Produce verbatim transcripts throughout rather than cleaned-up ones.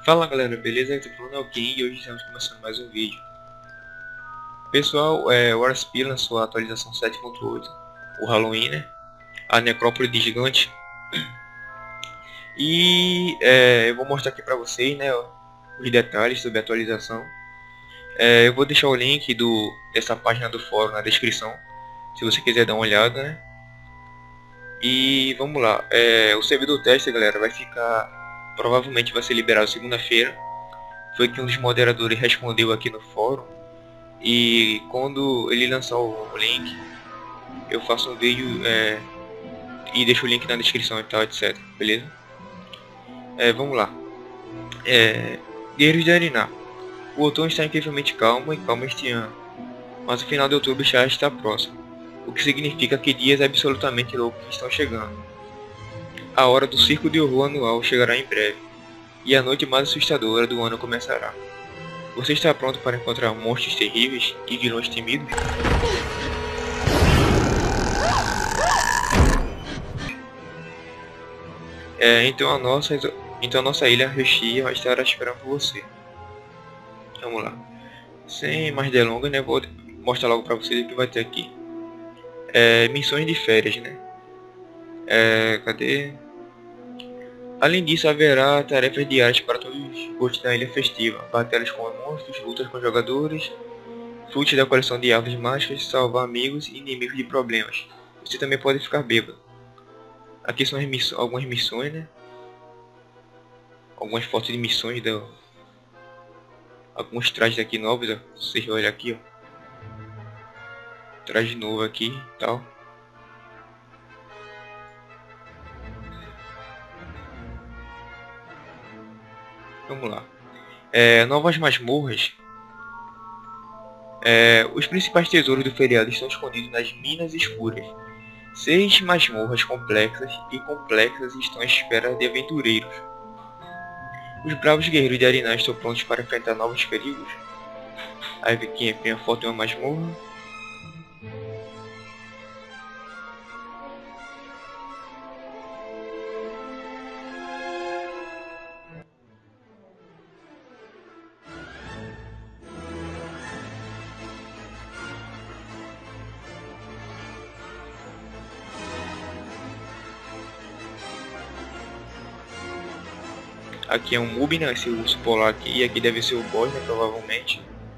Fala galera, beleza? Aqui tá falando é o King e hoje estamos começando mais um vídeo. Pessoal, é, o R S P lançou a atualização sete ponto oito, o Halloween, né? A Necrópole de Gigante. E é, eu vou mostrar aqui pra vocês, né, os detalhes sobre a atualização. É, eu vou deixar o link do, dessa página do fórum na descrição, se você quiser dar uma olhada, né? E vamos lá, é, o servidor teste, galera, vai ficar, provavelmente vai ser liberado segunda-feira. Foi que um dos moderadores respondeu aqui no fórum. E quando ele lançar o link, eu faço um vídeo é, e deixo o link na descrição e tal, etc. Beleza? É, vamos lá. É, Guerreiros de Arinar. O outono está incrivelmente calmo e calmo este ano, mas o final de outubro já está próximo, o que significa que dias absolutamente loucos estão chegando. A hora do circo de horror anual chegará em breve, e a noite mais assustadora do ano começará. Você está pronto para encontrar monstros terríveis e vilões temidos? É, então a nossa, então a nossa ilha Rexia vai estar esperando por você. Vamos lá. Sem mais delongas, né? Vou mostrar logo para vocês o que vai ter aqui. É, missões de férias, né? É, cadê? Além disso, haverá tarefas diárias para todos os gostos da ilha festiva. Batalhas com monstros, lutas com jogadores, frutos da coleção de árvores mágicas, salvar amigos e inimigos de problemas. Você também pode ficar bêbado. Aqui são as miss algumas missões, né? Algumas fotos de missões da... Alguns trajes aqui novos, ó. Vocês vão olhar aqui, ó. Traje novo aqui e tal. Vamos lá. É, novas masmorras. É, os principais tesouros do feriado estão escondidos nas minas escuras. Seis masmorras complexas e complexas estão à espera de aventureiros. Os bravos guerreiros de Arinar estão prontos para enfrentar novos perigos. Aí aqui vem a foto de uma masmorra. Aqui é um Mubi, né, esse urso polar aqui, e aqui deve ser o boss, né, provavelmente.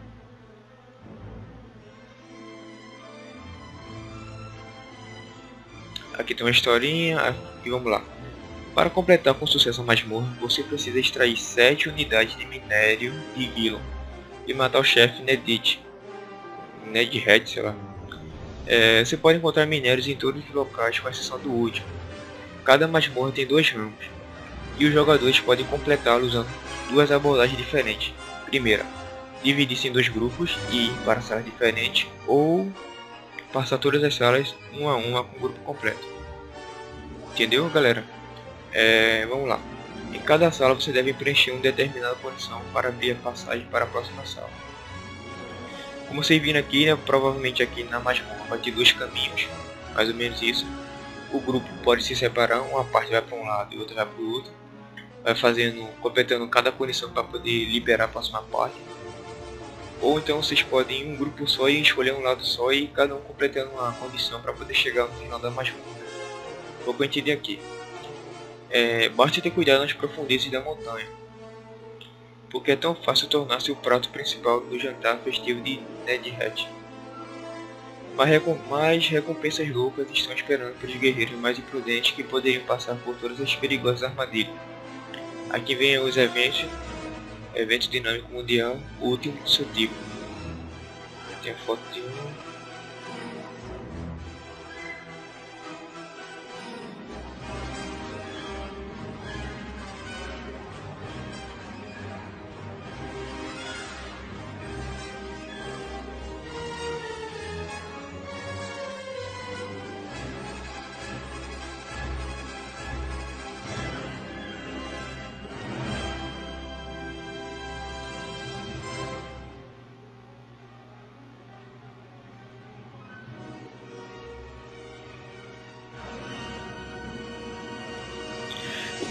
Aqui tem uma historinha, e vamos lá. Para completar com sucesso a masmorra, você precisa extrair sete unidades de minério de Gilon e matar o chefe Nedit. Nedhead, sei lá. É, você pode encontrar minérios em todos os locais, com exceção do último. Cada masmorra tem dois ramos, e os jogadores podem completá-lo usando duas abordagens diferentes. Primeira, dividir-se em dois grupos e ir para salas diferentes, ou passar todas as salas uma a uma com o grupo completo. Entendeu, galera? É, vamos lá. Em cada sala você deve preencher uma determinada condição para abrir a passagem para a próxima sala. Como vocês viram aqui, né, provavelmente aqui na masmorra vai ter dois caminhos, mais ou menos isso. O grupo pode se separar, uma parte vai para um lado e outra vai para o outro. Vai fazendo, completando cada condição para poder liberar a próxima parte. Ou então vocês podem ir em um grupo só e escolher um lado só e cada um completando uma condição para poder chegar no final da masmorra. Vou entender aqui. É, basta ter cuidado nas profundezas da montanha, porque é tão fácil tornar-se o prato principal do jantar festivo de Nedhead. Mas recom mais recompensas loucas estão esperando para os guerreiros mais imprudentes que poderiam passar por todas as perigosas armadilhas. Aqui vem os eventos, evento dinâmico mundial, o último do seu tipo. Tem a foto de um.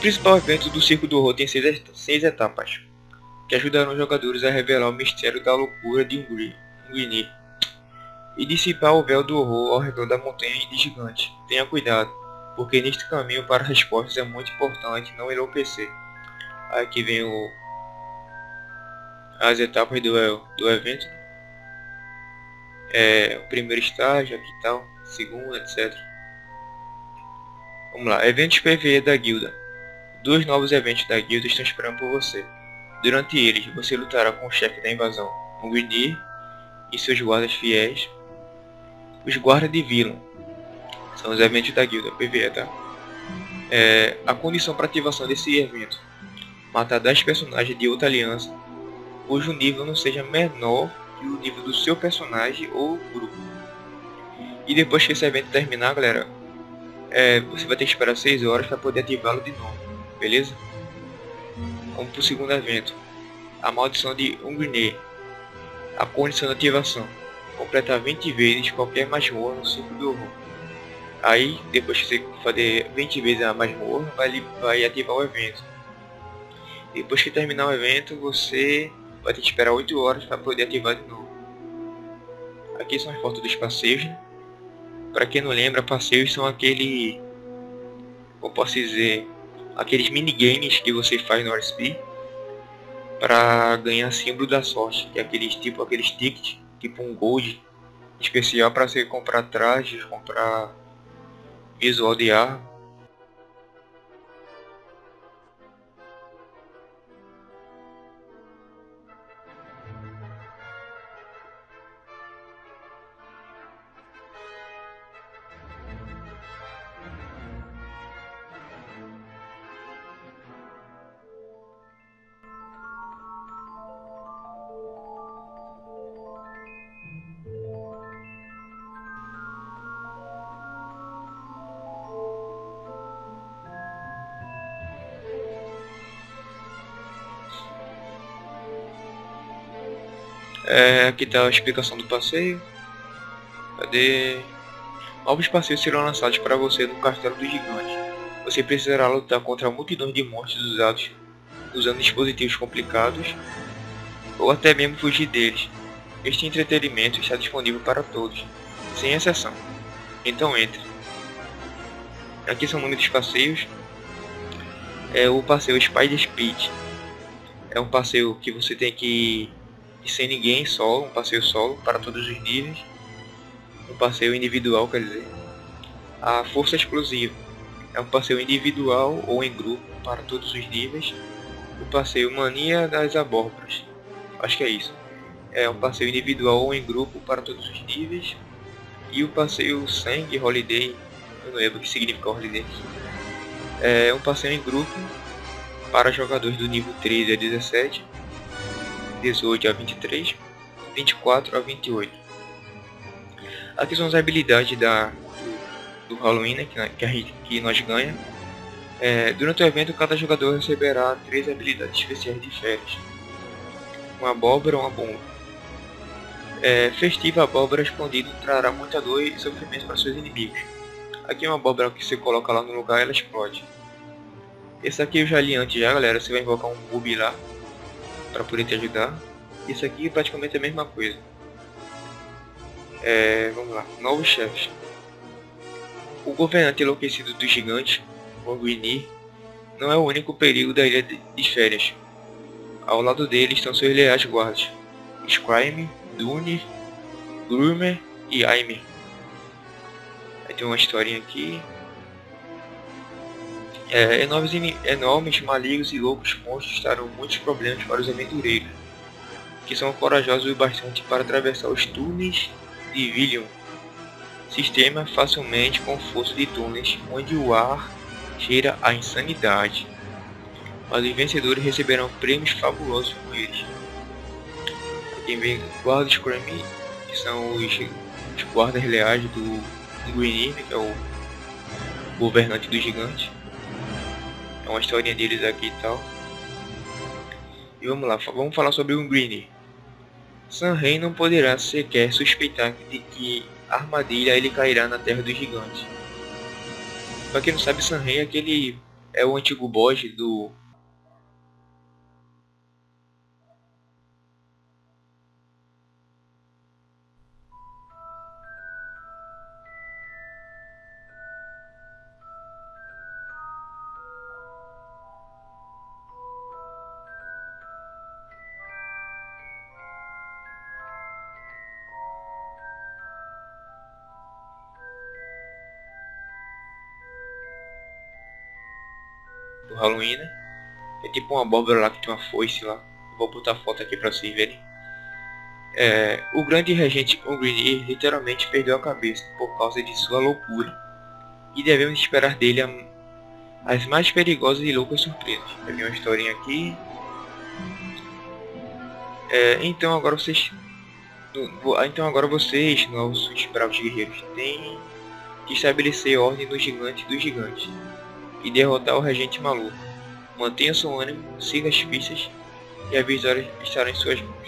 principal evento do Circo do Horror tem seis, et seis etapas, que ajudarão os jogadores a revelar o mistério da loucura de Ungrini e dissipar o véu do horror ao redor da montanha de gigante. Tenha cuidado, porque neste caminho para respostas é muito importante não enlouquecer. Aqui vem o, as etapas do, do evento. É, o primeiro estágio, aqui tal, segundo, etcétera. Vamos lá, eventos P V E da guilda. Dois novos eventos da guilda estão esperando por você. Durante eles, você lutará com o chefe da invasão, Ungrini, e seus guardas fiéis. Os guardas de Vilon são os eventos da guilda, P V E, tá? É, a condição para ativação desse evento: matar dez personagens de outra aliança, cujo nível não seja menor que o nível do seu personagem ou grupo. E depois que esse evento terminar, galera, é, você vai ter que esperar seis horas para poder ativá-lo de novo, beleza? Vamos para o segundo evento: a maldição de Ungrini. A condição de ativação: completar vinte vezes qualquer masmorra no Circo do Horror. Aí, depois que você fazer vinte vezes a masmorra, vai, vai ativar o evento. Depois que terminar o evento, você vai ter que esperar oito horas para poder ativar de novo. Aqui são as fotos dos passeios, né? Para quem não lembra, passeios são aquele, como posso dizer, aqueles minigames que você faz no R S P para ganhar símbolo da sorte, que é aqueles tipo aqueles tickets, tipo um gold especial para você comprar trajes, comprar visual de arma. É, aqui está a explicação do passeio. Cadê? Novos passeios serão lançados para você no Castelo do Gigante. Você precisará lutar contra multidões de monstros usados usando dispositivos complicados, ou até mesmo fugir deles. Este entretenimento está disponível para todos, sem exceção. Então entre. Aqui são muitos passeios. É o passeio Spider Pit. É um passeio que você tem que ir sem ninguém, solo, um passeio solo para todos os níveis. Um passeio individual, quer dizer. A Força Explosiva é um passeio individual ou em grupo para todos os níveis. O passeio Mania das Abóboras, acho que é isso. É um passeio individual ou em grupo para todos os níveis. E o passeio Sangue Holiday, eu não lembro o que significa Holiday. É um passeio em grupo para jogadores do nível treze a dezessete, dezoito a vinte e três, vinte e quatro a vinte e oito. Aqui são as habilidades da, do, do Halloween, né, que, que, a gente, que nós ganhamos. É, durante o evento, cada jogador receberá três habilidades especiais de férias: uma abóbora ou uma bomba. É, festiva abóbora explodindo trará muita dor e sofrimento para seus inimigos. Aqui é uma abóbora que você coloca lá no lugar e ela explode. Esse aqui eu já li antes já, galera. Você vai invocar um Ruby lá para poder te ajudar. Isso aqui é praticamente a mesma coisa. É, vamos lá, novos chefes. O governante enlouquecido dos gigantes, Ungrini, não é o único perigo da ilha de férias. Ao lado dele estão seus leais guardas, Scryme, Dune, Grummer e Aimer. Aí tem uma historinha aqui. É, enormes, enormes, malignos e loucos monstros trarão muitos problemas para os aventureiros, que são corajosos o bastante para atravessar os túneis de Villion. Sistema facilmente com força de túneis, onde o ar cheira a insanidade. Mas os vencedores receberão prêmios fabulosos com eles. Aqui vem guardas Screamy, que são os, os guardas leais do Ungrini, que é o governante do gigante. É uma historinha deles aqui e tal. E vamos lá, vamos falar sobre o Ungrini. Sanhei não poderá sequer suspeitar de que armadilha ele cairá na terra dos gigantes. Pra quem não sabe, Sanhei é aquele, é o antigo boss do do Halloween, né? É tipo uma abóbora lá que tem uma foice lá. Vou botar a foto aqui pra vocês verem. É, o grande regente Ungrinir literalmente perdeu a cabeça por causa de sua loucura. E devemos esperar dele a, as mais perigosas e loucas surpresas. Eu vi uma historinha aqui. É, então agora vocês... Então agora vocês, nossos bravos guerreiros, têm que estabelecer ordem no gigante dos gigantes. E derrotar o regente maluco. Mantenha seu ânimo, siga as pistas e a vitória estará em suas mãos.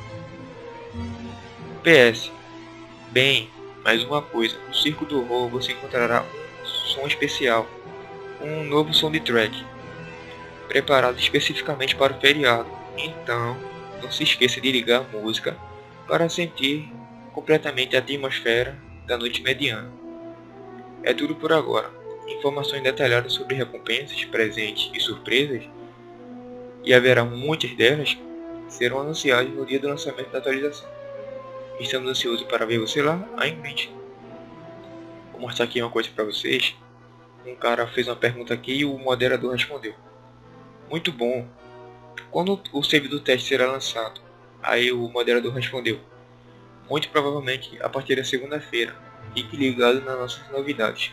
P S. Bem, mais uma coisa, no Circo do Horror você encontrará um som especial, um novo soundtrack, preparado especificamente para o feriado. Então, não se esqueça de ligar a música para sentir completamente a atmosfera da noite mediana. É tudo por agora. Informações detalhadas sobre recompensas, presentes e surpresas, e haverá muitas delas, serão anunciadas no dia do lançamento da atualização. Estamos ansiosos para ver você lá, aí em mente. Vou mostrar aqui uma coisa para vocês. Um cara fez uma pergunta aqui e o moderador respondeu. Muito bom. Quando o servidor teste será lançado? Aí o moderador respondeu. Muito provavelmente a partir da segunda-feira. Fique ligado nas nossas novidades.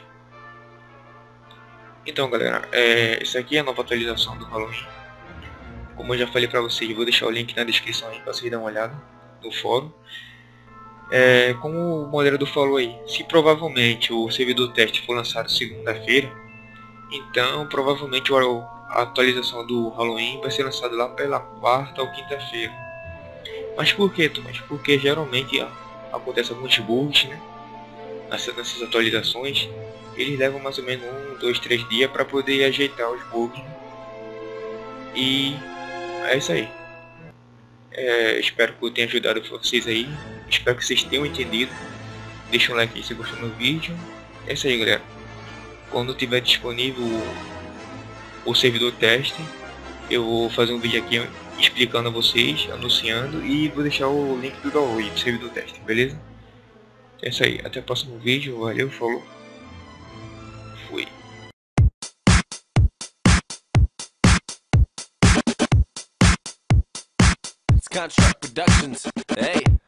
Então galera, é, isso aqui é a nova atualização do Halloween. Como eu já falei pra vocês, vou deixar o link na descrição aí pra vocês darem uma olhada no fórum. É, como o moderador falou aí, se provavelmente o servidor teste for lançado segunda-feira, então provavelmente a atualização do Halloween vai ser lançada lá pela quarta ou quinta-feira. Mas por que, Thomas? Porque geralmente acontece alguns bugs, né? Nessas, nessas atualizações, eles levam mais ou menos um, dois, três dias para poder ajeitar os bugs, né? E é isso aí. É, espero que eu tenha ajudado vocês aí. Espero que vocês tenham entendido. Deixa um like aí se gostou do vídeo. É isso aí, galera. Quando tiver disponível o, o servidor teste, eu vou fazer um vídeo aqui explicando a vocês, anunciando, e vou deixar o link do download do servidor teste, beleza? É isso aí. Até o próximo vídeo. Valeu, falou. Fui. Contract Productions. Hey.